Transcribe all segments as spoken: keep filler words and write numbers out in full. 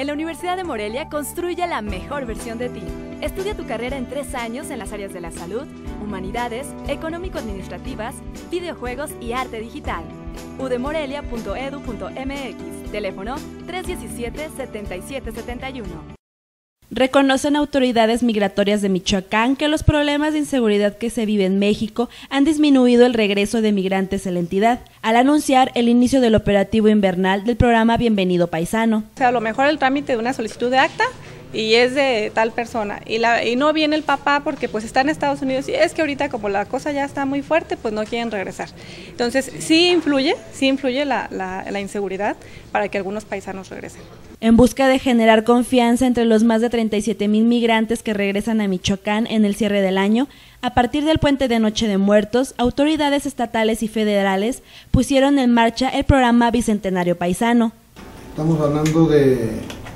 En la Universidad de Morelia construye la mejor versión de ti. Estudia tu carrera en tres años en las áreas de la salud, humanidades, económico-administrativas, videojuegos y arte digital. u d morelia punto e d u punto m x, teléfono tres uno siete, siete siete siete uno. Reconocen autoridades migratorias de Michoacán que los problemas de inseguridad que se vive en México han disminuido el regreso de migrantes a la entidad, al anunciar el inicio del operativo invernal del programa Bienvenido Paisano. O sea, a lo mejor el trámite de una solicitud de acta y es de tal persona y, la, y no viene el papá porque pues está en Estados Unidos y es que ahorita como la cosa ya está muy fuerte pues no quieren regresar. Entonces sí influye, sí influye la, la, la inseguridad para que algunos paisanos regresen. En busca de generar confianza entre los más de treinta y siete mil migrantes que regresan a Michoacán en el cierre del año, a partir del puente de Noche de Muertos, autoridades estatales y federales pusieron en marcha el programa Bicentenario Paisano. Estamos hablando de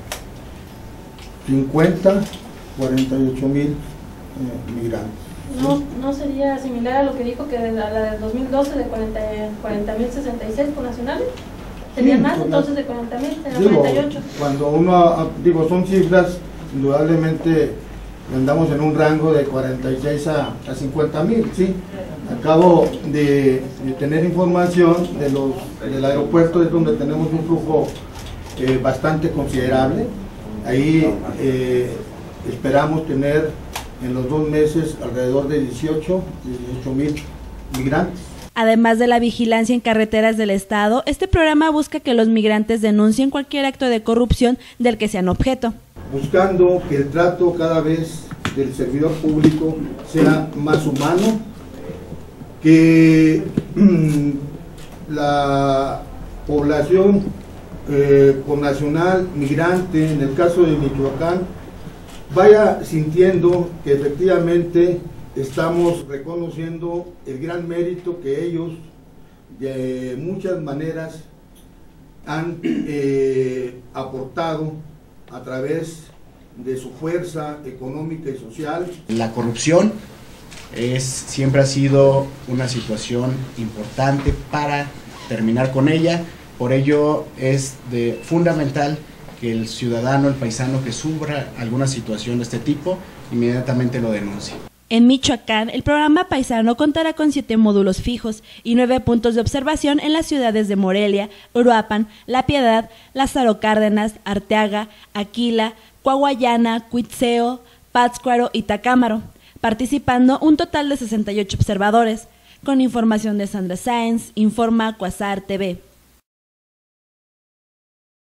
cincuenta, cuarenta y ocho mil eh, migrantes. ¿No, ¿No sería similar a lo que dijo que a la del dos mil doce de cuarenta mil sesenta y seis nacionales? ¿Sería sí, más entonces de cuarenta mil? cuarenta y ocho. Cuando uno, digo, son cifras, indudablemente andamos en un rango de cuarenta y seis a cincuenta mil, ¿sí? Acabo de, de tener información de los, del aeropuerto, es donde tenemos un flujo eh, bastante considerable. Ahí eh, esperamos tener en los dos meses alrededor de dieciocho mil migrantes. Además de la vigilancia en carreteras del estado, este programa busca que los migrantes denuncien cualquier acto de corrupción del que sean objeto. Buscando que el trato cada vez del servidor público sea más humano, que mmm, la población eh, connacional migrante, en el caso de Michoacán, vaya sintiendo que efectivamente estamos reconociendo el gran mérito que ellos de muchas maneras han eh, aportado a través de su fuerza económica y social. La corrupción es, siempre ha sido una situación importante para terminar con ella, por ello es de fundamental que el ciudadano, el paisano que sufra alguna situación de este tipo, inmediatamente lo denuncie. En Michoacán, el programa Paisano contará con siete módulos fijos y nueve puntos de observación en las ciudades de Morelia, Uruapan, La Piedad, Lázaro Cárdenas, Arteaga, Aquila, Coahuayana, Cuitzeo, Pátzcuaro y Tacámaro, participando un total de sesenta y ocho observadores. Con información de Sandra Sáenz, informa Cuasar T V.